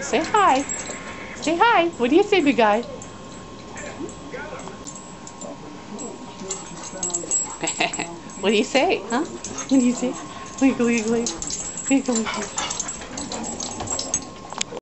Say hi. Say hi. What do you say, big guy? What do you say, huh? What do you say? Wiggle, wiggle, wiggle, wiggle.